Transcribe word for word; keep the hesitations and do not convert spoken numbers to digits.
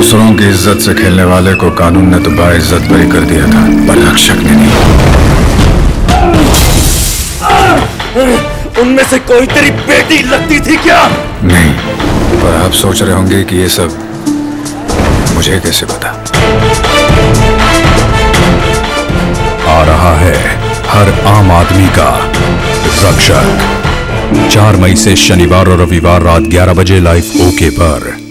दूसरों की इज्जत से खेलने वाले को कानून ने तो बाइज्जत बरी कर दिया था, पर रक्षक ने नहीं। उनमें से कोई तेरी बेटी लगती थी क्या? नहीं, पर आप सोच रहे होंगे कि ये सब मुझे कैसे पता। आ रहा है हर आम आदमी का रक्षक, चार मई से शनिवार और रविवार रात ग्यारह बजे लाइव ओके पर।